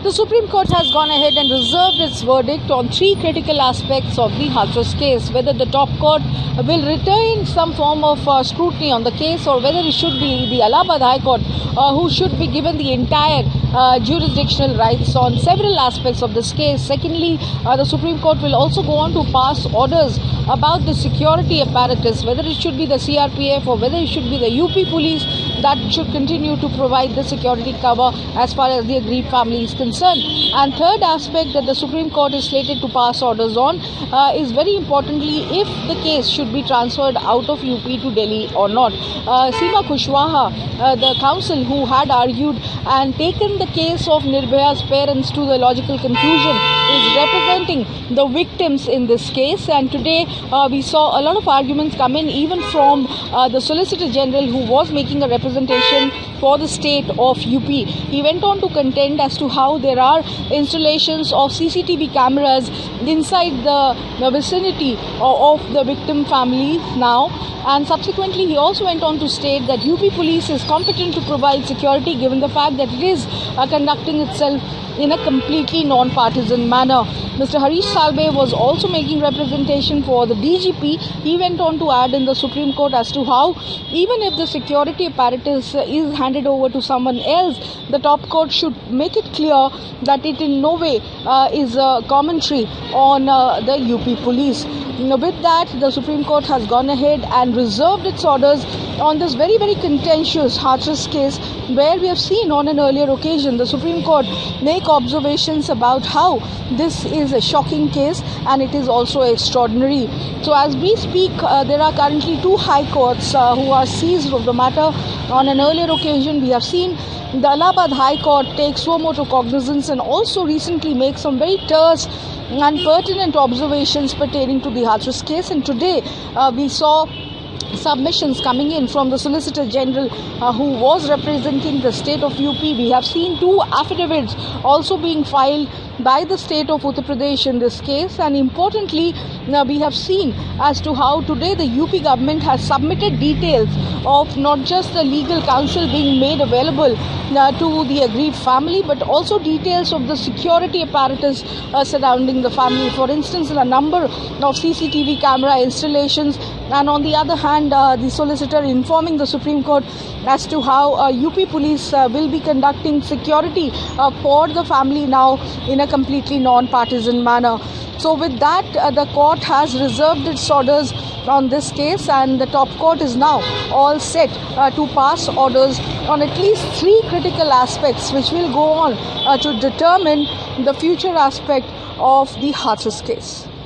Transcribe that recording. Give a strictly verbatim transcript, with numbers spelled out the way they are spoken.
The Supreme Court has gone ahead and reserved its verdict on three critical aspects of the Hathras case, whether the top court will retain some form of uh, scrutiny on the case or whether it should be the Allahabad High Court uh, who should be given the entire uh, jurisdictional rights on several aspects of this case. Secondly, uh, the Supreme Court will also go on to pass orders about the security apparatus, whether it should be the C R P F or whether it should be the U P police that should continue to provide the security cover as far as the aggrieved family is concerned. And third aspect that the Supreme Court is slated to pass orders on uh, is very importantly if the case should be transferred out of U P to Delhi or not. Uh, Seema Kushwaha, uh, the counsel who had argued and taken the case of Nirbhaya's parents to the logical conclusion, is representing the victims in this case. And today uh, we saw a lot of arguments come in even from uh, the Solicitor General who was making a representation for the state of U P. He went on to contend as to how there are installations of C C T V cameras inside the, the vicinity of, of the victim family now. And subsequently, he also went on to state that U P police is competent to provide security given the fact that it is uh, conducting itself in a completely non-partisan manner. Mister Harish Salve was also making representation for the D G P. He went on to add in the Supreme Court as to how even if the security apparatus is handed over to someone else, the top court should make it clear that it in no way uh, is a commentary on uh, the U P police. With that, the Supreme Court has gone ahead and reserved its orders on this very, very contentious Hathras case, where we have seen on an earlier occasion the Supreme Court make observations about how this is a shocking case and it is also extraordinary. So as we speak, uh, there are currently two high courts uh, who are seized of the matter. On an earlier occasion, we have seen the Allahabad High Court take suo motu cognizance and also recently make some very terse and pertinent observations pertaining to the Hathras case. And today uh, we saw submissions coming in from the Solicitor General uh, who was representing the state of U P. We have seen two affidavits also being filed by the state of Uttar Pradesh in this case, and importantly now we have seen as to how today the U P government has submitted details of not just the legal counsel being made available uh, to the aggrieved family, but also details of the security apparatus uh, surrounding the family. For instance, a number of C C T V camera installations, and on the other hand uh, the solicitor informing the Supreme Court as to how uh, U P police uh, will be conducting security uh, for the family now in a completely non-partisan manner. So with that, uh, the court has reserved its orders on this case, and the top court is now all set uh, to pass orders on at least three critical aspects which will go on uh, to determine the future aspect of the Hathras case.